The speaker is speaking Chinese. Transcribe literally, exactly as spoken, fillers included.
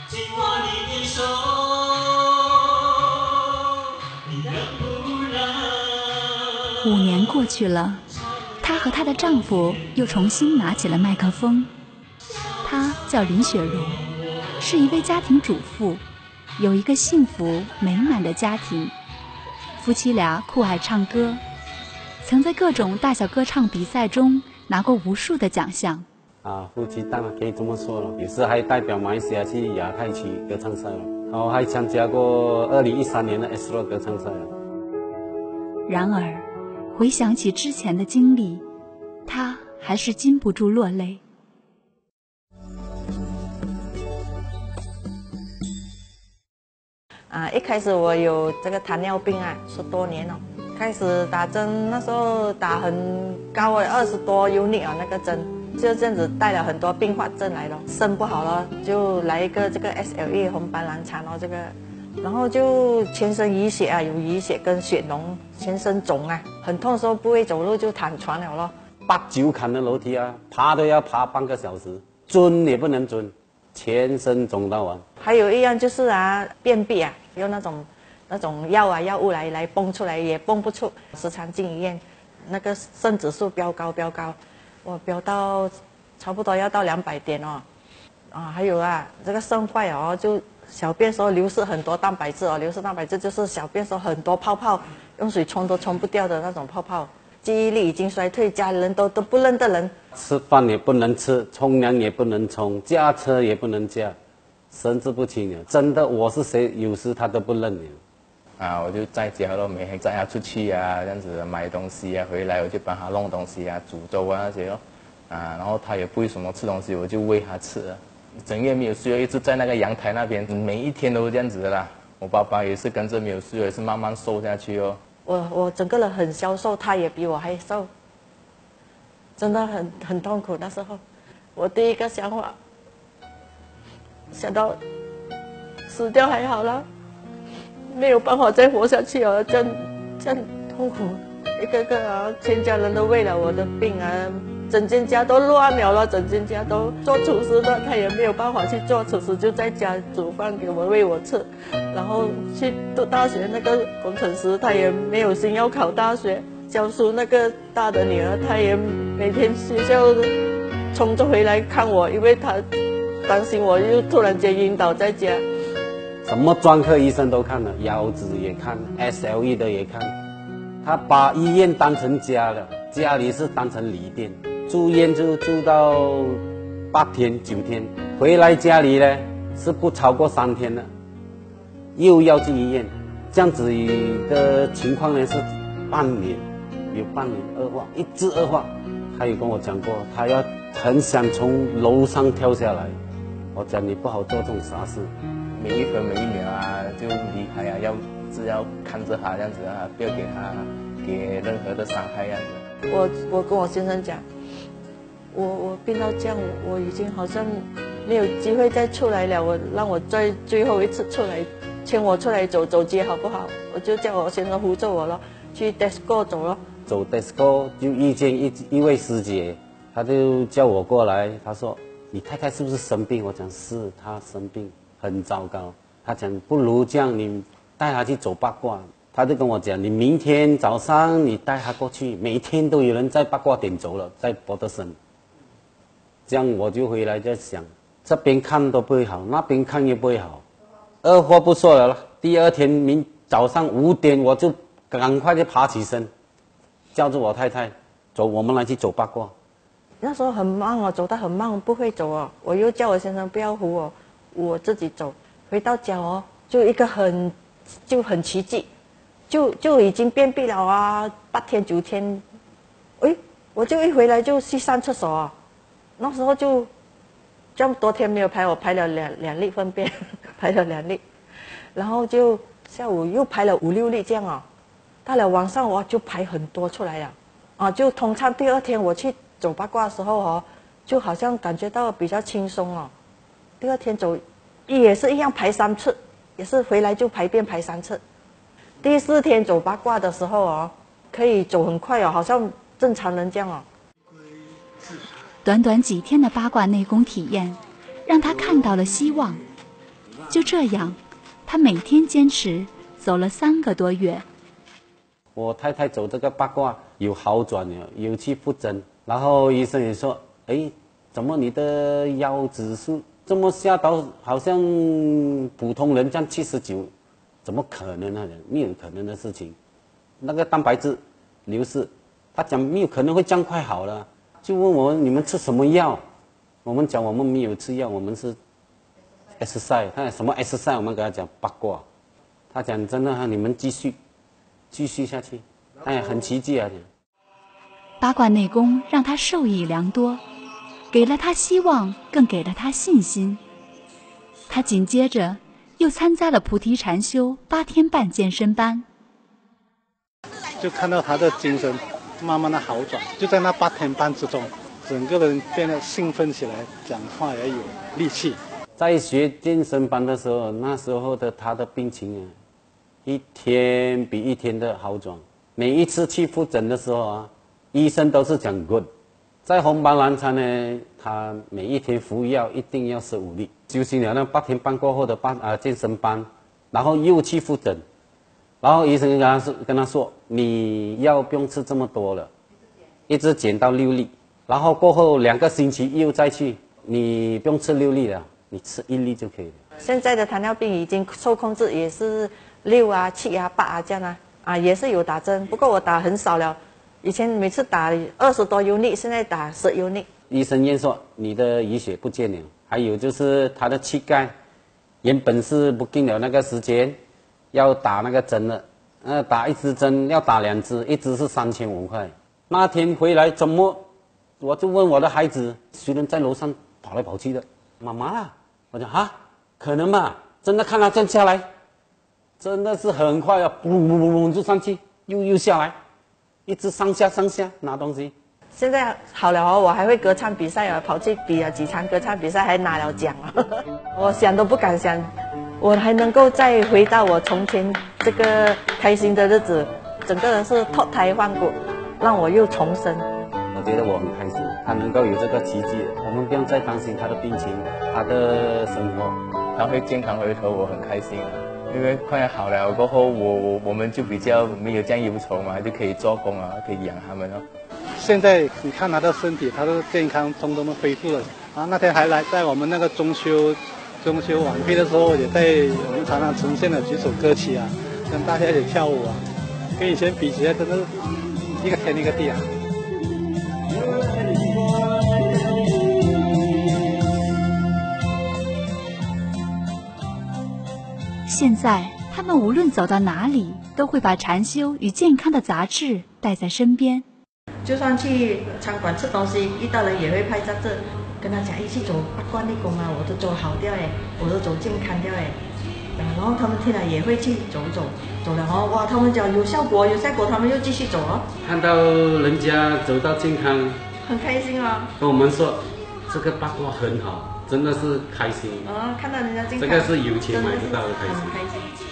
紧握你的手，你仍不让。 五年过去了，她和她的丈夫又重新拿起了麦克风。她叫林雪荣，是一位家庭主妇，有一个幸福美满的家庭。夫妻俩酷爱唱歌，曾在各种大小歌唱比赛中拿过无数的奖项。 啊，夫妻当然可以这么说了，也是还代表马来西亚去亚太区歌唱赛了，然后还参加过二零一三年的 S R O 歌唱赛了。 然而，回想起之前的经历，她还是禁不住落泪。 啊，一开始我有这个糖尿病啊，十多年了。开始打针那时候打很高的二十多 unit 啊，那个针就这样子带了很多并发症来了，肾不好了，就来一个这个 S L E 红斑狼疮哦，这个，然后就全身淤血啊，有淤血跟血脓，全身肿啊，很痛的时候不会走路就躺床了咯。 八九坎的楼梯啊，爬都要爬半个小时，蹲也不能蹲。全身肿到完， 还有一样就是啊，便秘啊，用那种那种药啊药物来来泵出来也泵不出，时常进医院，那个肾指数飙高飙高，我飙到差不多要到两百点哦，啊还有啊这个肾坏哦，就小便时候流失很多蛋白质哦，流失蛋白质就是小便时候很多泡泡，用水冲都冲不掉的那种泡泡。记忆力已经衰退，家里人都都不认得人， 吃饭也不能吃，冲凉也不能冲，驾车也不能驾，神志不清了。真的，我是谁，有时他都不认了。 啊，我就在家咯，每天载他出去啊，这样子买东西啊，回来我就帮他弄东西啊，煮粥啊那些咯。啊，然后他也不会什么吃东西，我就喂他吃啊。整夜没有睡，一直在那个阳台那边，每一天都这样子的啦。我爸爸也是跟着没有睡，也是慢慢瘦下去哦。 我我整个人很消瘦，他也比我还瘦，真的很很痛苦。那时候，我第一个想法想到死掉还好啦，没有办法再活下去了，这样这样痛苦，一个个啊，全家人都为了我的病啊，整间家都乱了了，整间家都做厨师的，他也没有办法去做厨师，就在家煮饭给我喂我吃。然后去读大学，那个工程师他也没有心要考大学。教书那个大的女儿，她也每天学校冲着回来看我，因为她担心我又突然间晕倒在家。 什么专科医生都看了，腰子也看 ，S L E 的也看。他把医院当成家了，家里是当成旅店。住院就住到八天九天，回来家里呢是不超过三天的。又要进医院，这样子的情况呢是半年，有半年恶化，一直恶化。他有跟我讲过，他要很想从楼上跳下来。我讲你不好做这种傻事， 每一分每一秒啊，就离开啊，要只要看着他这样子啊，不要给他给任何的伤害这样子。 我我跟我先生讲，我我病到这样，我我已经好像没有机会再出来了，我让我再最后一次出来。牵我出来走走街好不好？我就叫我先生扶着我了，去 Tesco 走了。 走 Tesco 就遇见一一位师姐，她就叫我过来，她说：“你太太是不是生病？”我讲是，她生病很糟糕。她讲不如这样，你带她去走八卦。她就跟我讲，你明天早上你带她过去，每天都有人在八卦点走了，在博德森。这样我就回来在想，这边看都不会好，那边看也不会好。二话不说了，第二天明早上五点我就赶快就爬起身，叫住我太太，走，我们来去走八卦。 那时候很慢哦，走得很慢，不会走哦。我又叫我先生不要扶我，我自己走。回到家哦，就一个很就很奇迹，就就已经便秘了啊，八天九天，哎，我就一回来就去上厕所啊，那时候就这么多天没有排，我排了两两粒粪便。排了两粒，然后就下午又排了五六粒这样啊，到了晚上我就排很多出来了，啊，就通常第二天我去走八卦的时候哦，就好像感觉到比较轻松哦。第二天走也是一样排三次，也是回来就排便排三次。第四天走八卦的时候哦，可以走很快哦，好像正常人这样哦。 短短几天的八卦内功体验，让他看到了希望。 就这样，他每天坚持走了三个多月。 我太太走这个八卦有好转了，有去复诊，然后医生也说，哎，怎么你的腰指数这么下到好像普通人这样七十九，怎么可能呢？没有可能的事情。那个蛋白质流失，他讲没有可能会这样快好了，就问我你们吃什么药？我们讲我们没有吃药，我们是 exercise。他讲什么 exercise？ 我们给他讲八卦。他讲真的，你们继续继续下去，哎，很奇迹啊！ 八卦内功让他受益良多，给了他希望，更给了他信心。他紧接着又参加了菩提禅修八天半健身班， 就看到他的精神慢慢的好转，就在那八天半之中，整个人变得兴奋起来，讲话也有力气。 在学健身班的时候，那时候的他的病情啊，一天比一天的好转。每一次去复诊的时候啊，医生都是讲 good。在红斑狼疮呢，他每一天服药一定要十五粒。休息了那八天半过后的八啊健身班，然后又去复诊，然后医生跟他说跟他说，你药不用吃这么多了，一直减到六粒。然后过后两个星期又再去，你不用吃六粒了，你吃一粒就可以了。 现在的糖尿病已经受控制，也是六啊、七啊、八啊这样啊，啊也是有打针，不过我打很少了。以前每次打二十多 unit， 现在打十 unit。 医生验说你的淤血不见了，还有就是他的膝盖，原本是不定了那个时间，要打那个针了，呃，打一支针要打两支，一支是三千五块。那天回来怎么，我就问我的孩子，虽然在楼上跑来跑去的，妈妈啦，我讲啊，可能吧，真的看他这样下来，真的是很快啊，嘣嘣嘣嘣就上去，又又下来。一直上下上下拿东西。 现在好了哦，我还会歌唱比赛啊，跑去比了几场歌唱比赛，还拿了奖啊！我想都不敢想，我还能够再回到我从前这个开心的日子，整个人是脱胎换骨，让我又重生。 我觉得我很开心，他能够有这个奇迹，我们不用再担心他的病情，他的生活， 他会健康回头，我很开心啊。因为快好了过后，我我我们就比较没有这样忧愁嘛，就可以做工啊，可以养他们哦。 现在你看他的身体，他的健康通通都恢复了啊！那天还来在我们那个中秋中秋晚会的时候，也在我们常常呈现了几首歌曲啊，跟大家一起跳舞啊，跟以前比起来，真的是一个天一个地啊！ 现在他们无论走到哪里，都会把禅修与健康的杂志带在身边。 就算去餐馆吃东西，遇到人也会拍杂志，跟他讲一起走八卦内功啊，我都走好掉哎，我都走健康掉哎。然后他们听了也会去走走，走了哦，哇，他们讲有效果，有效果，他们又继续走哦。 看到人家走到健康， 很开心哦。 跟我们说这个八卦很好，真的是开心。 哦，看到人家健康， 这个是有钱买不到的开心。 很开心。